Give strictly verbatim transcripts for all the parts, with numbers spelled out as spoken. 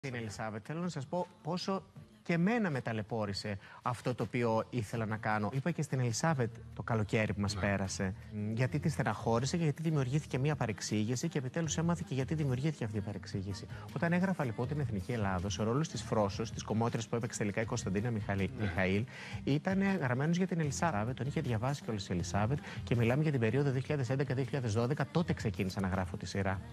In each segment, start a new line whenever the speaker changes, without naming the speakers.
Την Ελισάβετ, θέλω να σας πω πόσο και εμένα με ταλαιπώρησε αυτό το οποίο ήθελα να κάνω. Είπα και στην Ελισάβετ το καλοκαίρι που μας ναι. πέρασε, γιατί τη στεναχώρησε και γιατί δημιουργήθηκε μια παρεξήγηση και επιτέλους έμαθε και γιατί δημιουργήθηκε αυτή η παρεξήγηση. Όταν έγραφα λοιπόν την Εθνική Ελλάδος, ο ρόλος της Φρόσος, της κομμότριας που έπαιξε τελικά η Κωνσταντίνα Μιχαλή, ναι. Μιχαήλ, ήταν γραμμένος για την Ελισάβετ. Τον είχε διαβάσει κιόλας η Ελισάβετ και μιλάμε για την περίοδο δύο χιλιάδες έντεκα δύο χιλιάδες δώδεκα. Τότε ξεκίνησα να γράφω τη σειρά.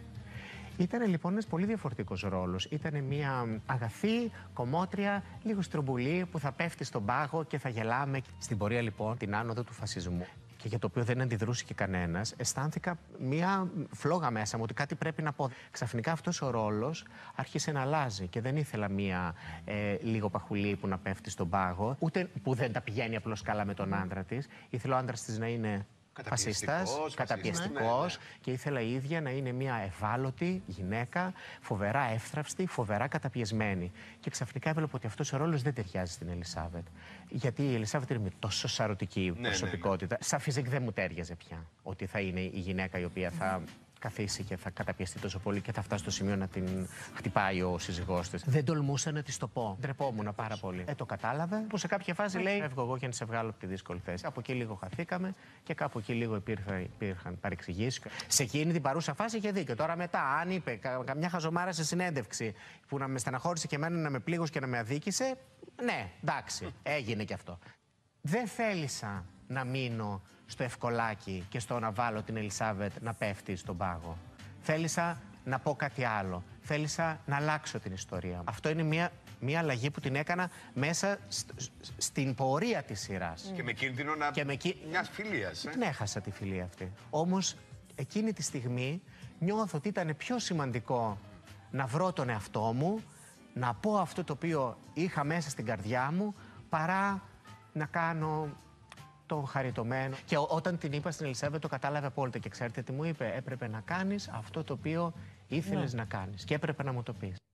Ήταν λοιπόν ένας πολύ διαφορετικός ρόλος. Ήταν μια αγαθή κομμότρια, λίγο στρομπουλή, που θα πέφτει στον πάγο και θα γελάμε. Στην πορεία λοιπόν την άνοδο του φασισμού, και για το οποίο δεν αντιδρούσε και κανένας, αισθάνθηκα μια φλόγα μέσα μου ότι κάτι πρέπει να πω. Ξαφνικά αυτός ο ρόλος άρχισε να αλλάζει και δεν ήθελα μια ε, λίγο παχουλή που να πέφτει στον πάγο, ούτε που δεν τα πηγαίνει απλώς καλά με τον άντρα της. Ήθελα ο άντρας της να είναι φασίστας, καταπιεστικός, ναι, ναι. Και ήθελα η ίδια να είναι μια ευάλωτη γυναίκα, φοβερά εύθραυστη, φοβερά καταπιεσμένη. Και ξαφνικά έβλεπα ότι αυτός ο ρόλος δεν ταιριάζει στην Ελισάβετ. Γιατί η Ελισάβετ είναι μια τόσο σαρωτική ναι, προσωπικότητα. Ναι, ναι. Σαν φυσικ δεν μου τέριαζε πια ότι θα είναι η γυναίκα η οποία θα καθίσει και θα καταπιεστεί τόσο πολύ και θα φτάσει στο σημείο να την χτυπάει ο σύζυγός της. Δεν τολμούσα να της το πω. Ντρεπόμουν πάρα πολύ. Ε, το κατάλαβε που σε κάποια φάση λέει: φεύγω εγώ για να σε βγάλω από τη δύσκολη θέση. Από εκεί λίγο χαθήκαμε και κάπου εκεί λίγο υπήρχαν, υπήρχαν παρεξηγήσεις. Σε εκείνη την παρούσα φάση είχε δίκιο. Τώρα μετά, αν είπε κα, καμιά χαζομάρα σε συνέντευξη που να με στεναχώρησε και εμένα, να με πλήγωσε και να με αδίκησε, ναι, εντάξει, έγινε κι αυτό. Δεν θέλησα να μείνω στο ευκολάκι και στο να βάλω την Ελισάβετ να πέφτει στον πάγο. Θέλησα να πω κάτι άλλο. Θέλησα να αλλάξω την ιστορία. Αυτό είναι μια, μια αλλαγή που την έκανα μέσα st, στην πορεία της σειράς.
Και με κίνδυνο να... Και με κί... μιας φιλίας. Ε?
Την έχασα τη φιλία αυτή. Όμως εκείνη τη στιγμή νιώθω ότι ήταν πιο σημαντικό να βρω τον εαυτό μου, να πω αυτό το οποίο είχα μέσα στην καρδιά μου, παρά να κάνω το χαριτωμένο. Και όταν την είπα στην Ελισάβετ το κατάλαβε απόλυτα και ξέρετε τι μου είπε: έπρεπε να κάνεις αυτό το οποίο ήθελες ναι. να κάνεις και έπρεπε να μου το πεις.